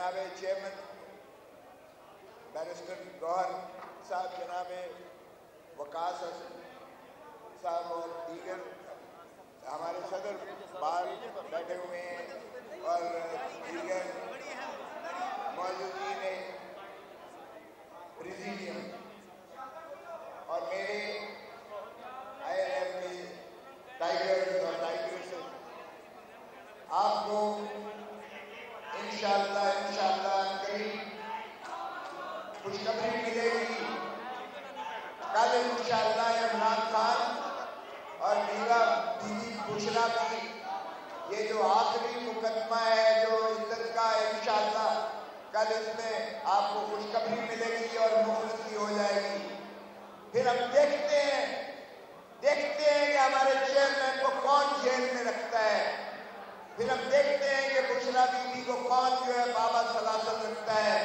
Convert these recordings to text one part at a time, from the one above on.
جناب chairman barrister گوہر صاحب، جناب وقاص صاحب اور دیگر ہمارے صدر باہر بیٹھے ہوئے ہیں اور دیگر موجودین پریزیڈیم اور میرے آئی ایل ایف کے ٹائیگرز اور ٹائیگرز، آپ کو انشاءاللہ قریب خوشخبری ملے گی۔ کل انشاءاللہ عمران خان اور میرا بیوی بشرا کی یہ جو آخری مقدمہ ہے جو عزت کا، انشاءاللہ کل اس میں آپ کو خوشخبری ملے گی اور مخلصی ہو جائے گی۔ پھر ہم دیکھتے ہیں کہ ہمارے چیئرمین کو کون جیل میں رکھتا ہے، پھر ہم دیکھتے ہیں کہ بشرا بیوی کو کون جو ہے بابا سلاسل رکھتا ہے۔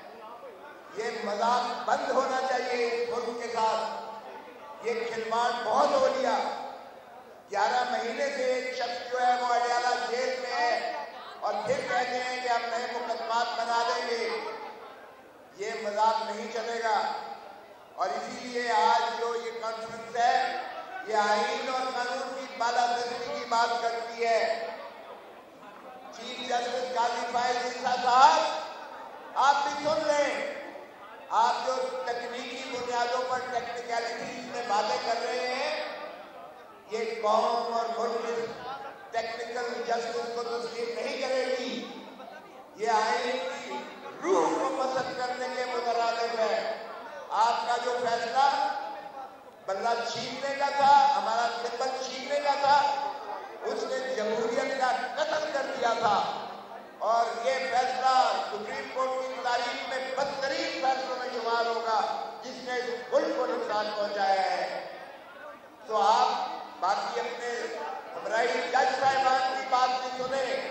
یہ مذاق بند ہونا چاہیے اس ملک کے ساتھ، یہ کھلواڑ بہت ہو لیا۔ 11 مہینے سے ایک شخص جو ہے وہ اڈیالہ جیل میں ہے اور پھر کہتے ہیں کہ ہم نئے مقدمات بنا دیں گے، یہ مذاق نہیں چلے گا۔ اور اسی لیے آج جو یہ کانفرنس ہے یہ آئین اور قانون کی بالادستی کی بات کرتی ہے۔ چیف جسٹس قاضی فائز عیسیٰ صاحب، آپ بھی سن لیں، آپ جو تکنیکی بنیادوں پر ٹیکنیکلٹیز میں باتیں کر رہے ہیں، یہ قوم اور ملک ٹیکنیکل جسٹس کو تسلیم نہیں کرے گی۔ یہ آئین کی روح کو پسند کرنے کے مترادف ہے۔ آپ کا جو فیصلہ بلہ چھیننے کا تھا، ہمارا سمبل چھیننے کا تھا، اس نے جمہوریت کا قتل کر دیا تھا، اور یہ فیصلہ سپریم کورٹ کی تاریخ میں بدترین فیصلوں میں شمار ہوگا جس نے اس ملک کو نقصان پہنچایا ہے۔ تو آپ باقی اپنے ہمراہی جج صاحبان کی بات بھی سنیں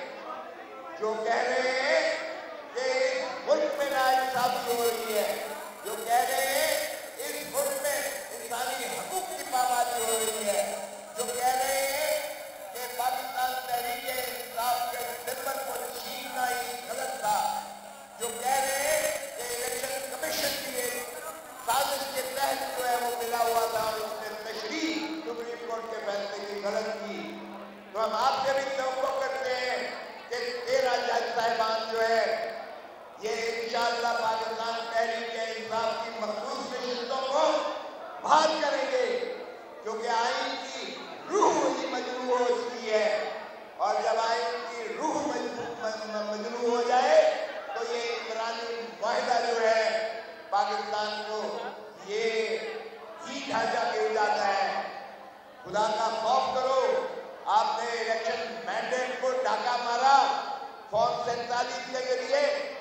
جو کہہ رہے ہیں کہ اس ملک میں ناانصافی ہو رہی ہے، جو کہہ رہے ہیں اس ملک میں انسانی حقوق کی پامالی ہو رہی ہے، جو کہہ رہے ہیں کہ پاکستان تحریک انصاف کے سمبل کو چھیننا ہی غلط تھا، جو کہہ رہے ہیں کہ الیکشن کمیشن کی ایک سازش کے تحت جو ہے وہ ملا ہوا تھا اور اس نے تشریح سپریم کورٹ کے فیصلے کی غلط کی۔ تو ہم آپ سے بھی توقع کرتے ہیں کہ 13 جج صاحبان جو ہے یہ انشاءاللہ پاکستان تحریک انصاف کی مخصوص نشستوں کو بحال کریں گے، کیونکہ آئین کی روح ہی مجروح ہو چکی ہے، اور جب آئین کی روح مجروح ہو جائے تو یہ عمرانی معاہدہ جو ہے پاکستان کو یہ ہی ڈھانچہ گر جاتا ہے۔ خدا کا خوف کرو، آپ نے الیکشن مینڈیٹ کو ڈاکہ مارا، فارم 47 کے ذریعے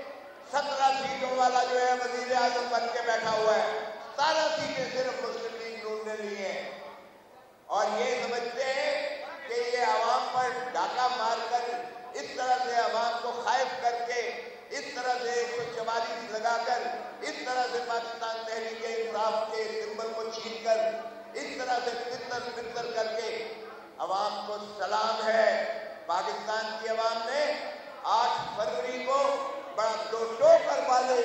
17 سیٹوں والا جو ہے وزیر اعظم بن کے بیٹھا ہوا ہے، 17 سیٹیں صرف مسلم لیگ نون نے لی ہیں، اور یہ سمجھتے ہیں کہ یہ عوام پر ڈاکہ مار کر اس طرح سے عوام کو خائف کر کے، اس طرح سے 144 لگا کر، اس طرح سے پاکستان تحریک انصاف کے سمبل کو چھین کر، اس طرح سے پتر کر کے عوام کو سلام ہے۔ پاکستان کی عوام نے 8 فروری کو بڑا دو کر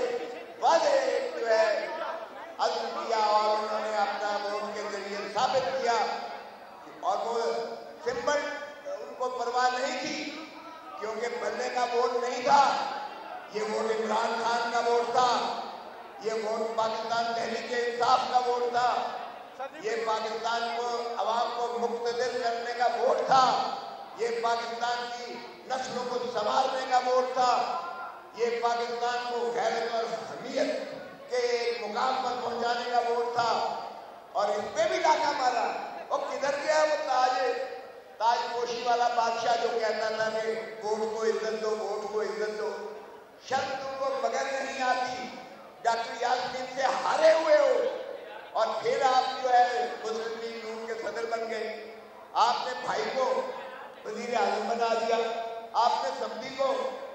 واضح جو ہے عزم کیا، اور انہوں نے اپنا ووٹ کے ذریعے ثابت کیا، اور وہ سمبل ان کو پرواہ نہیں تھی کیونکہ بننے کا ووٹ نہیں تھا، یہ ووٹ عمران خان کا ووٹ تھا، یہ ووٹ پاکستان تحریک انصاف کا ووٹ تھا، یہ پاکستان کو عوام کو مقتدر کرنے کا ووٹ تھا، یہ پاکستان کی نسلوں کو سنوارنے کا ووٹ تھا، یہ پاکستان کو غیرت اور حمیت کے ایک مقام پر پہنچانے کا ووٹ تھا، اور اس پہ بھی ڈاکہ مارا۔ وہ کدھر گیا وہ تاج پوشی والا بادشاہ جو کہتا تھا کہ ووٹ کو عزت دو، ووٹ کو عزت دو؟ شرط تم کو مگر نہیں آتی، ڈاکٹر یاسمین سے ہارے ہوئے ہو، اور پھر آپ جو ہے مسلم لیگ نون کے صدر بن گئے۔ آپ نے بھائی کو وزیر اعظم بنا دیا، آپ نے سمدھی کو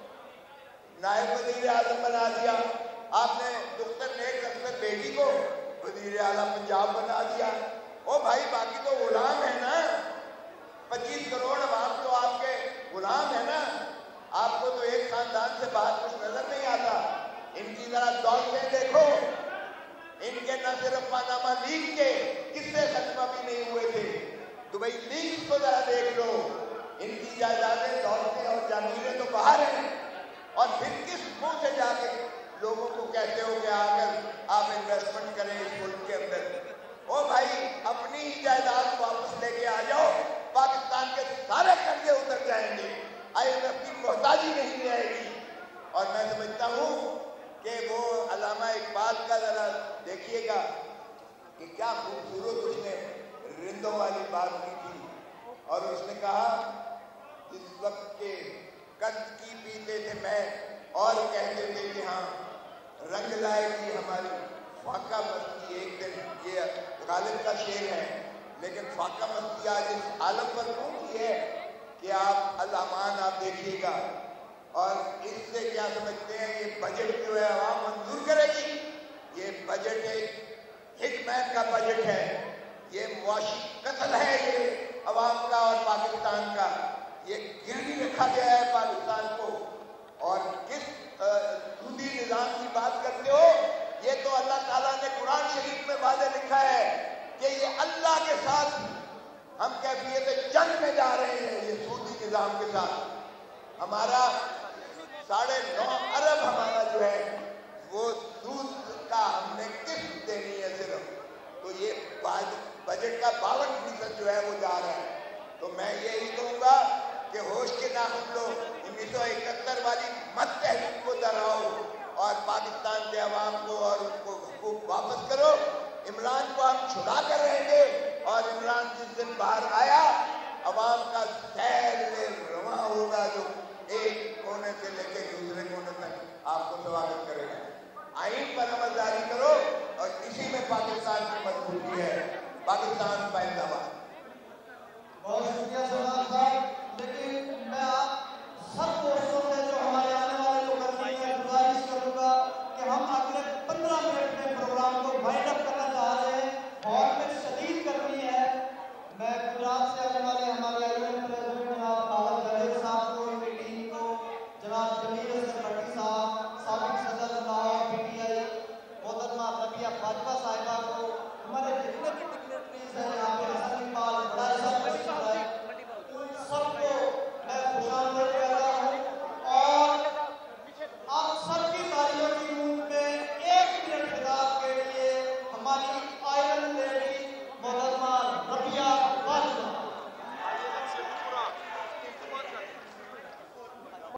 نائب وزیر اعظم بنا دیا، آپ نے دختر نیک اختر بیٹی کو وزیر اعلیٰ پنجاب بنا دیا۔ او بھائی باقی تو غلام ہے نا، 25 کروڑ عوام تو آپ کے غلام ہے نا، آپ کو تو ایک خاندان سے باہر کچھ نظر نہیں آتا. ان کی ذرا دولتیں دیکھو. ان کے نہ صرف پاناما لیگ کے قصے ختم بھی نہیں ہوئے تھے. دبئی لیگ کو ذرا دیکھ لو. ان کی جائیدادیں دولتیں اور جاگیریں تو باہر ہیں. اور پھر کس منہ سے جا کے لوگوں کو کہتے ہو کہ آ کر آپ انویسٹمنٹ کریں اس ملک کے اندر. او بھائی اپنی ہی جائیداد واپس لے کے آ جاؤ. پاکستان کے سارے قرضے اتر جائیں گے. IMF کی محتاجی نہیں رہے گی. اور میں سمجھتا ہوں کہ وہ علامہ اقبال کا ذرا دیکھیے گا کہ کیا خوبصورت اس نے رندوں والی بات کی تھی. اور اس نے کہا اس وقت کے قرض کی پیتے تھے میں اور کہتے تھے کہ ہاں رنگ لائے گی ہماری فاقہ مستی ایک دن. یہ غالب کا شعر ہے. لیکن فاقہ مستی آج اس عالم پر پہنچی ہے کہ آپ الامان آپ دیکھیے گا. اور اس سے کیا سمجھتے ہیں یہ بجٹ جو ہے عوام منظور کرے گی. یہ بجٹ ایک ہٹ مین کا بجٹ ہے. یہ معاشی قتل ہے یہ عوام کا اور پاکستان کا. یہ گروی رکھا گیا ہے پاکستان کو. اور کس سودی نظام کی بات کرتے ہو؟ یہ تو اللہ تعالیٰ نے قرآن شریف میں واضح لکھا ہے کہ یہ اللہ کے ساتھ ہم کیفیت جنگ میں جا رہے ہیں. یہ سودی نظام کے ساتھ ہمارا 9.5 ارب ہمارا جو ہے وہ سود کا ہم نے قسط دینی ہے صرف. تو یہ بجٹ کا 52% جو ہے وہ جا رہا ہے. تو میں یہی کہوں گا کہ ہوش کے ناخن لو. 1971 والی مت تحریک کو دہراؤ اور پاکستان کے عوام کو اور ان کو حقوق واپس کرو. عمران کو ہم چھڑا کر رہیں گے. اور عمران جس دن باہر آیا عوام کا سیل رواں ہوگا جو ایک کونے سے لے کے دوسرے کونے تک آپ کو سواگت کرے گا. آئین پر عمل جاری کرو اور اسی میں پاکستان کی مضبوطی ہے. پاکستان